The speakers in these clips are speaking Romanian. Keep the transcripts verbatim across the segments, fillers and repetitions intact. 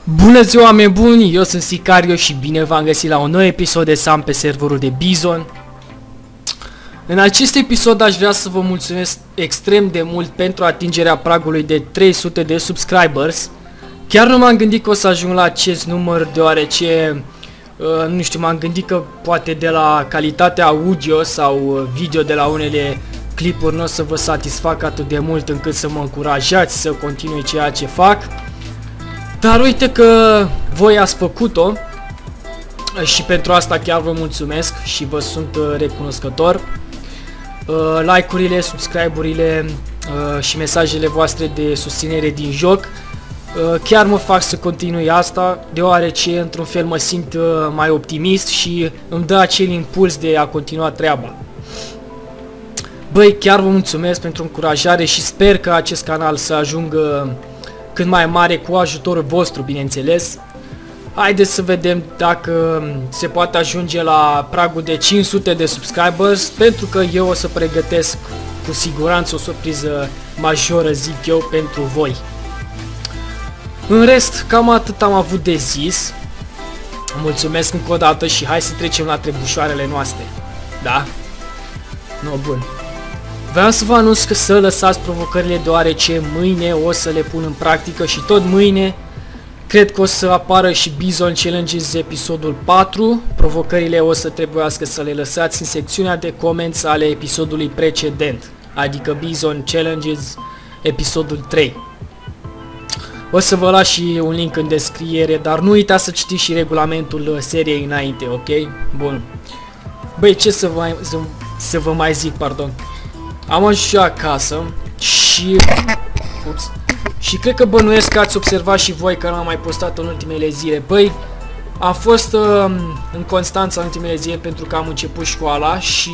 Bună ziua, oameni buni, eu sunt Sicario și bine v-am găsit la un nou episod de Sam pe serverul de Bizon. În acest episod aș vrea să vă mulțumesc extrem de mult pentru atingerea pragului de trei sute de subscribers. Chiar nu m-am gândit că o să ajung la acest număr, deoarece, uh, nu știu, m-am gândit că poate de la calitatea audio sau video de la unele clipuri nu o să vă satisfac atât de mult încât să mă încurajați să continui ceea ce fac. Dar uite că voi ați făcut-o și pentru asta chiar vă mulțumesc și vă sunt recunoscător. Like-urile, subscribe-urile și mesajele voastre de susținere din joc chiar mă fac să continui asta, deoarece într-un fel mă simt mai optimist și îmi dă acel impuls de a continua treaba. Băi, chiar vă mulțumesc pentru încurajare și sper că acest canal să ajungă cât mai mare cu ajutorul vostru, bineînțeles. Haideți să vedem dacă se poate ajunge la pragul de cinci sute de subscribers, pentru că eu o să pregătesc cu siguranță o surpriză majoră, zic eu, pentru voi. În rest, cam atât am avut de zis. Mulțumesc încă o dată și hai să trecem la trebușoarele noastre. Da? No, bun. Vreau să vă anunț că să lăsați provocările, deoarece mâine o să le pun în practică și tot mâine cred că o să apară și Bizon Challenges episodul patru. Provocările o să trebuiască să le lăsați în secțiunea de comments ale episodului precedent, adică Bizon Challenges episodul trei. O să vă las și un link în descriere, dar nu uitați să citiți și regulamentul seriei înainte, ok? Bun. Băi, ce să vă, să, să vă mai zic, pardon. Am ajuns și acasă și... Ups. Și cred că bănuiesc că ați observat și voi că n-am mai postat în ultimele zile. Băi, am fost uh, în Constanța în ultimele zile pentru că am început școala și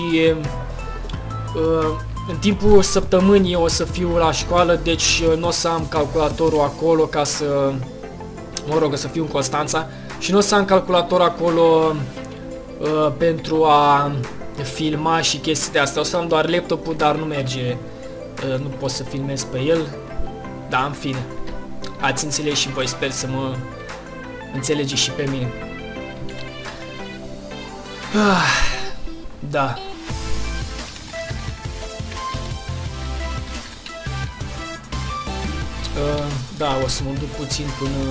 uh, în timpul săptămânii o să fiu la școală, deci uh, nu o să am calculatorul acolo ca să... Mă rog, o să fiu în Constanța și nu o să am calculator acolo uh, pentru a filma și chestiile astea. O să am doar laptopul, dar nu merge, uh, nu pot să filmez pe el. Da, în fine, ați înțeles și voi, sper să mă înțelegeți și pe mine. Ah, da. Uh, da, o să mă duc puțin până...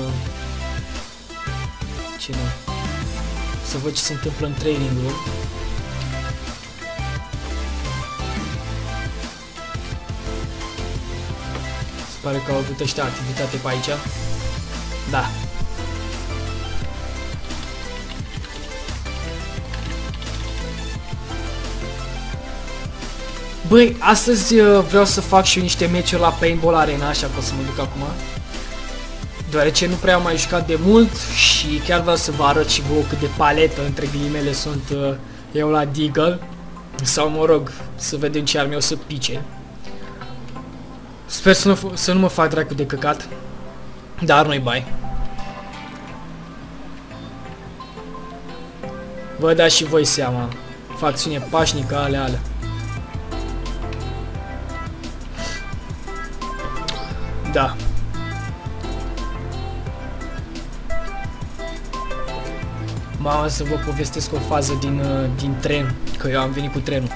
Ce nu? Să văd ce se întâmplă în training room. Pare că au avut ăștia activitate pe aici. Da. Băi, astăzi uh, vreau să fac și eu niște meciuri la Paintball Arena, așa că o să mă duc acum. Deoarece nu prea am mai jucat de mult și chiar vreau să vă arăt și vouă cât de paletă, între ghilimele, sunt uh, eu la Deagle. Sau mă rog, să vedem ce arme o să pice. Sper să nu, să nu mă fac dracu de căcat, dar nu-i bai. Vă dați și voi seama, facțiune pașnică, ale ale. Da. Mama, să vă povestesc o fază din, din tren, că eu am venit cu trenul.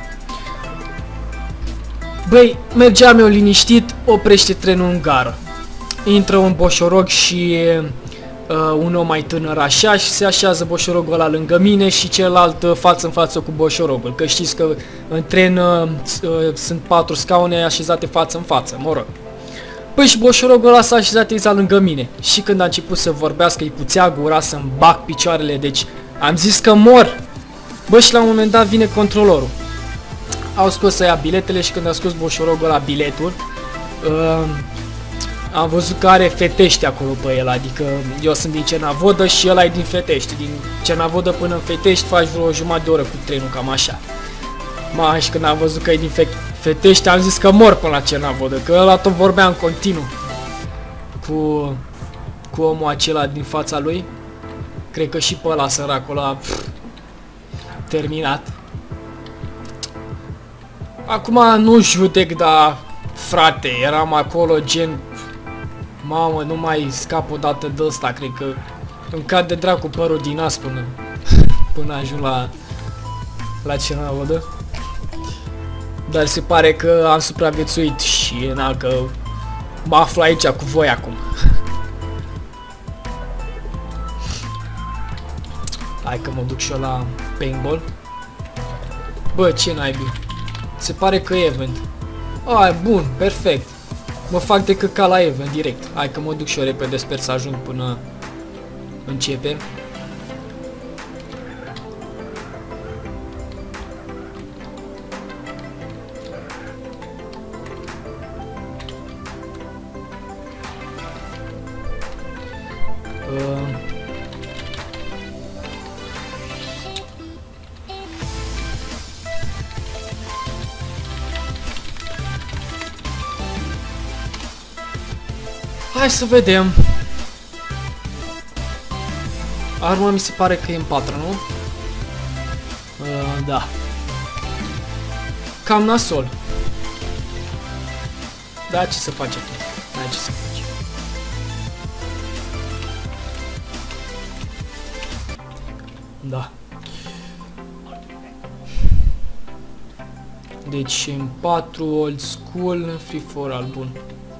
Băi, mergeam eu liniștit, oprește trenul în gară. Intră un boșorog și uh, un om mai tânăr așa și se așează boșorogul ăla lângă mine și celălalt uh, față în față cu boșorogul. Că știți că în tren uh, uh, sunt patru scaune așezate față în față, mă rog. Păi și boșorogul ăla s-a așezat exact lângă mine și când a început să vorbească îi puțea gura să-mi bag picioarele, deci am zis că mor. Bă, și la un moment dat vine controlorul. Au scos să ia biletele și când a scos boșorogul la biletul, uh, am văzut că are Fetești acolo pe el, adică eu sunt din Cernavodă și ăla e din Fetești. Din Cernavodă până în Fetești faci vreo jumătate de oră cu trenul, cam așa. Ma, și când am văzut că e din Fe Fetești am zis că mor până la Cernavodă, că ăla tot vorbea în continuu cu, cu omul acela din fața lui. Cred că și pe ăla săracul ăla pff, terminat. Acum nu judec, dar frate, eram acolo gen Mamă, nu mai scap o dată de ăsta, cred că îmi cade dracu părul din nas până, până ajung la, la Cernavodă. Dar se pare că am supraviețuit și na, că mă aflu aici cu voi acum. Hai că mă duc și eu la paintball. Bă, ce naibii. Se pare că e event. Ai, bun, perfect. Mă fac de căca la event direct. Hai că mă duc și eu repede, sper să ajung până începe. Uh. Hai să vedem. Arma mi se pare că e în patru, nu? Uh, da. Cam nasol. Da, ce să face tu? Da, ce să faci? Da. Deci în patru, old school, free for all, bun.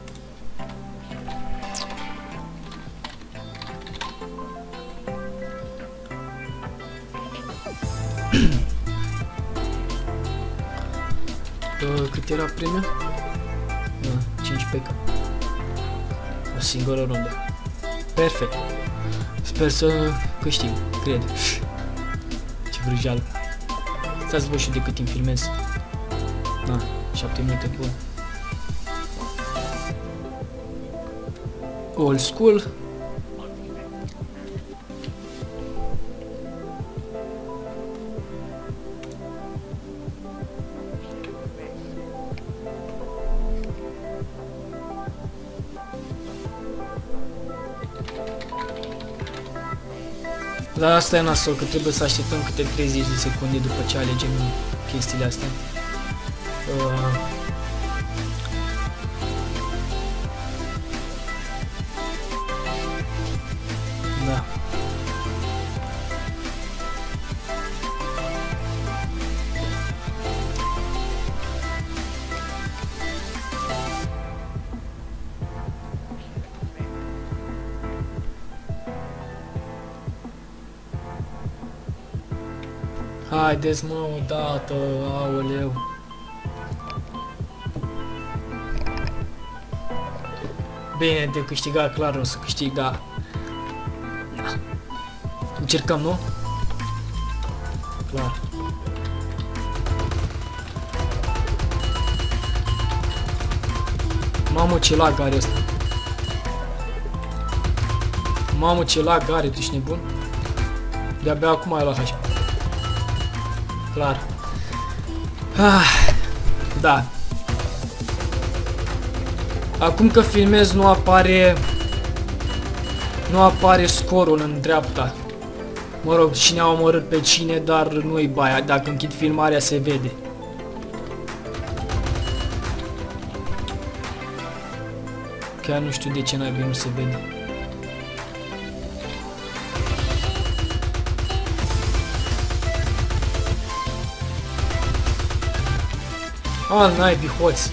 Cât era premiul? cinci pe cap. O singură rundă. Perfect. Sper să câștig, cred. Ce vrăjeală. Stați să văd și de cât timp filmez. Da, șapte minute, bun. Old school. Dar asta e nasol, că trebuie să așteptăm câte treizeci de secunde după ce alegem chestiile astea. Uh. Da. Haideți mă, odată, aoleu. Bine, de câștigat, clar o să câștig, da. Încercăm, nu? Clar. Mamă, ce lag are ăsta. Mamă, ce lag are, tu ești nebun? De-abia acum ai luat H P. Clar. Ah, da. Acum că filmez nu apare nu apare scorul în dreapta. Mă rog, cine a omorât pe cine, dar nu-i baia. Dacă închid filmarea se vede. Chiar nu știu de ce n-ai nu se vede. Ah, n-ai hoți.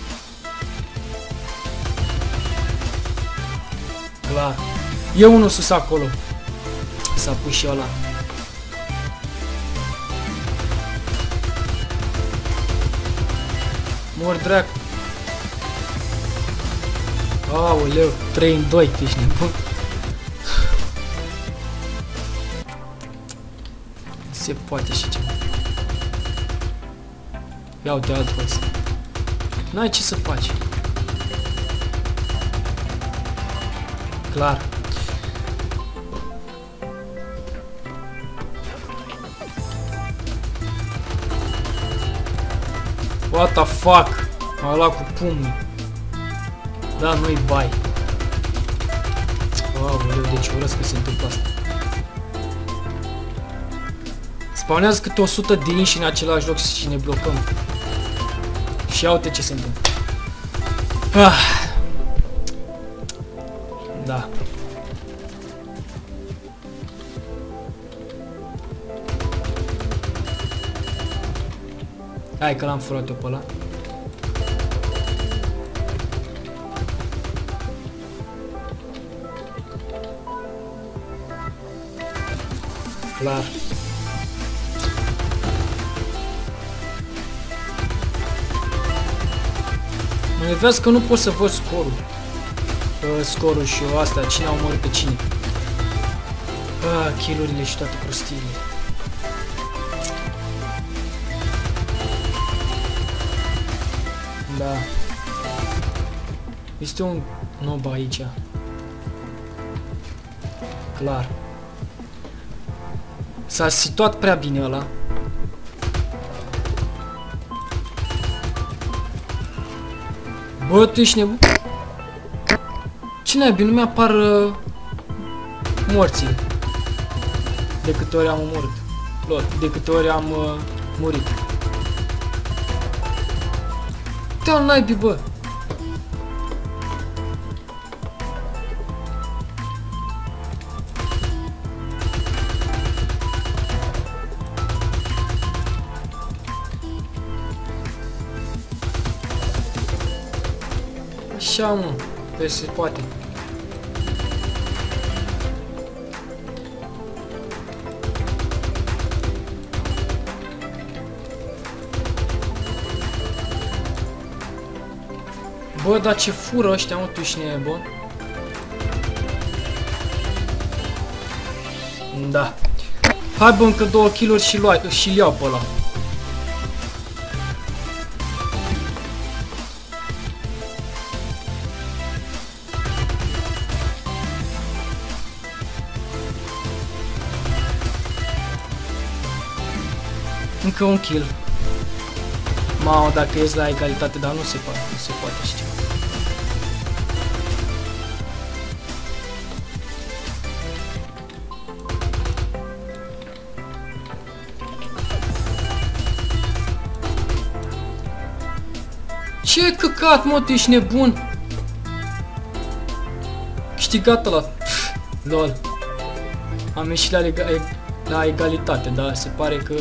Clar. E unul sus acolo. S-a pus și ăla. Mor drac. Aoleu, trei în doi, ești nebun. Se poate și ceva. Ia uite alt hoț. N-ai ce să faci. Clar. What the fuck? M-a luat cu pumnii. Da, nu-i bai. Aoleu, deci urăsc că se întâmplă asta. Spawnează câte o sută de inși în același loc și ne blocăm. Și ia uite ce se întâmplă. Ah. Da. Hai că l-am furat eu pe ăla. Clar. Mă enervează că nu pot să văd scorul. Uh, scorul și eu asta, cine a omorât pe cine. Ah, kill-urile și toate prostiile. Da. Este un nob aici. Clar. S-a situat prea bine ăla. Bă, tu ești nebun? Ce naibii, nu mi-apar uh, morții. De câte ori am omorât. Lol, de câte ori am uh, murit. Te-al naibii, bă! Așa, mă, pe se poate. Bă, dar ce fură ăștia, mă, tu ești nebun? Da. Hai, bă, încă două kill-uri și lua, și-l iau pe ăla. Încă un kill. Mamă, dacă ies la egalitate, dar nu se poate, nu se poate și ceva. Ce căcat, mă, tu ești nebun? Câștigat ăla. Lol. Am ieșit la, la egalitate, dar se pare că...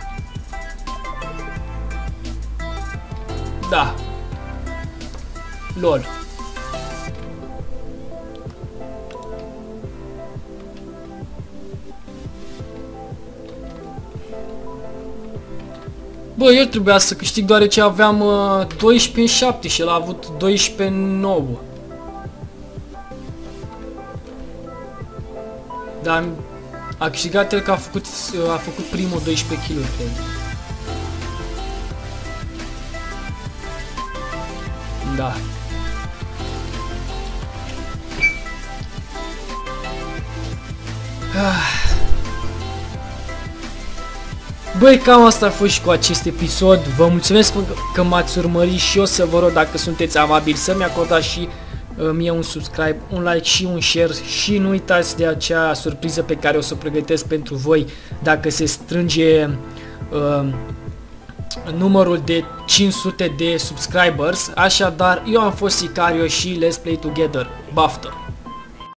Da. Lol. Bă, eu trebuia să câștig deoarece aveam uh, doisprezece în șapte și el a avut doisprezece în nouă. Dar a câștigat el că a făcut, uh, a făcut primul doisprezece kill-uri, cred. Da. Băi, cam asta a fost și cu acest episod. Vă mulțumesc că m-ați urmărit și o să vă rog, dacă sunteți amabili, să-mi acordați și uh, mie un subscribe, un like și un share. Și nu uitați de acea surpriză pe care o să o pregătesc pentru voi dacă se strânge uh, numărul de cinci sute de subscribers. Așadar, eu am fost Sicario și let's play together. Baftă!